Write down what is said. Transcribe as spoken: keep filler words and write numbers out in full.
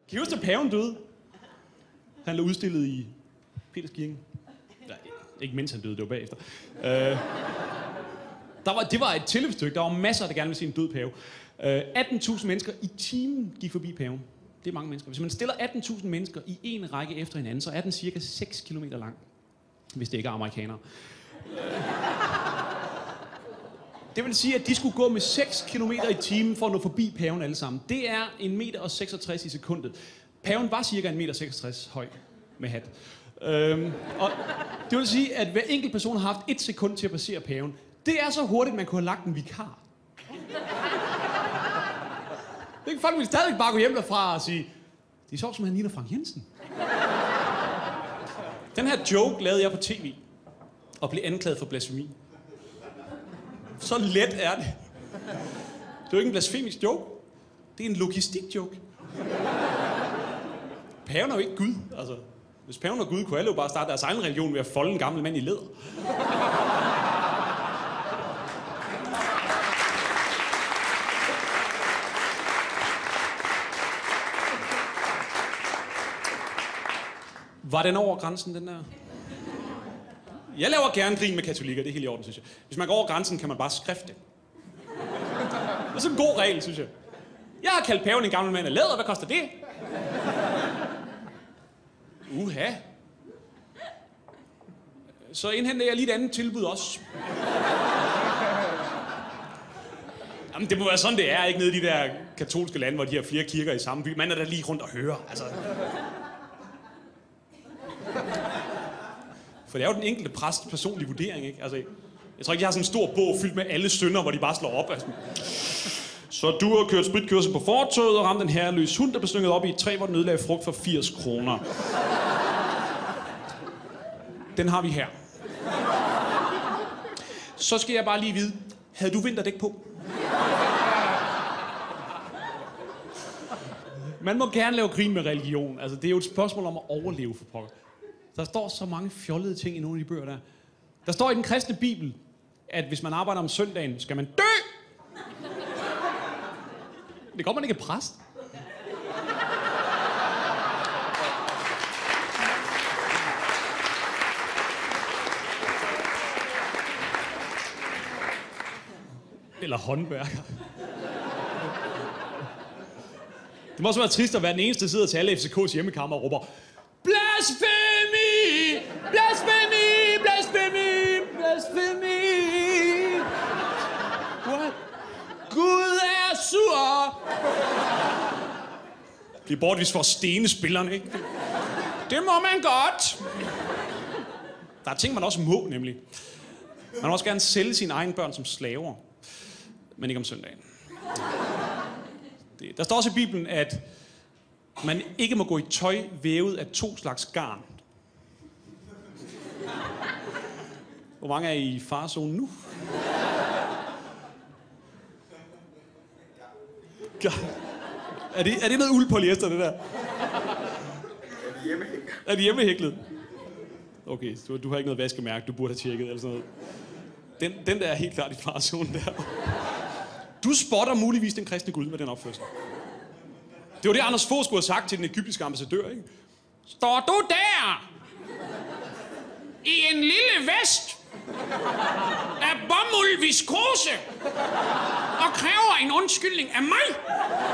Kan I huske, at paven døde? Han blev udstillet i Peterskirken. Nej, ikke mens han døde, det var bagefter. Uh, der var, det var et tilløbsstykke. Der var masser, der gerne ville se en død pave. Uh, atten tusind mennesker i timen gik forbi paven. Det er mange mennesker. Hvis man stiller atten tusind mennesker i en række efter hinanden, så er den cirka seks kilometer lang. Hvis det ikke er amerikanere. Uh, det vil sige, at de skulle gå med seks kilometer i timen for at nå forbi paven alle sammen. Det er en meter og seksogtres i sekundet. Paven var cirka en meter seksogtres høj med hat. Øhm, og det vil sige, at hver enkelt person har haft et sekund til at passere paven. Det er så hurtigt, man kunne have lagt en vikar. Det folk ville stadig bare gå hjem derfra og sige, det er så som han ligner Frank Jensen. Den her joke lavede jeg på tv og blev anklaget for blasfemi. Så let er det. Det er jo ikke en blasfemisk joke. Det er en logistik-joke. Paven er jo ikke Gud, altså. Hvis paven er Gud, kunne alle jo bare starte deres egen religion ved at folde en gammel mand i læder. Var den over grænsen, den der? Jeg laver gerne grin med katolikker, det er helt i orden, synes jeg. Hvis man går over grænsen, kan man bare skrifte det. Det er sådan en god regel, synes jeg. Jeg har kaldt paven en gammel mand af læder, hvad koster det? Uha. Så indhenter jeg lige et andet tilbud også. Jamen, det må være sådan, det er, ikke nede i de der katolske lande, hvor de har flere kirker i samme by. Man er der lige rundt og hører, altså. For det er jo den enkelte præsts personlige vurdering, ikke? Altså, jeg tror ikke, de har sådan en stor bog fyldt med alle synder, hvor de bare slår op. Altså. Så du har kørt spritkørsel på fortovet og ramt en herreløs hund, der blev slynget op i et træ, hvor den ødelagde frugt for firs kroner. Den har vi her. Så skal jeg bare lige vide, havde du vinterdæk på? Man må gerne lave grin med religion. Altså, det er jo et spørgsmål om at overleve for pokker. Der står så mange fjollede ting i nogle af de bøger der. Der står i den kristne bibel, at hvis man arbejder om søndagen, skal man dø! Det går man ikke er præst. Eller håndværker. Det må også være trist at være den eneste, der sidder til alle F C K's hjemmekammer og råber blasfemi! Blasfemi! Blasfemi! Blasfemi! What? Gud er sur! Det er bortvist for at stene spillerne, ikke? Det må man godt! Der er ting, man også må, nemlig. Man må også gerne sælge sine egne børn som slaver. Men ikke om søndagen. Det, der står også i Bibelen, at man ikke må gå i tøj vævet af to slags garn. Hvor mange er I farezonen nu? Er det, er det noget uldpolyester, det der? Er det hjemmehæklet? Er det hjemmehæklet? Okay, du, du har ikke noget vaskemærke, du burde have tjekket eller sådan noget. Den, den der er helt klart i farezonen der. Du spotter muligvis den kristne Gud med den opførsel. Det var det, Anders Fogh skulle have sagt til den egyptiske ambassadør, ikke? Står du der i en lille vest af bomuld viskose og kræver en undskyldning af mig?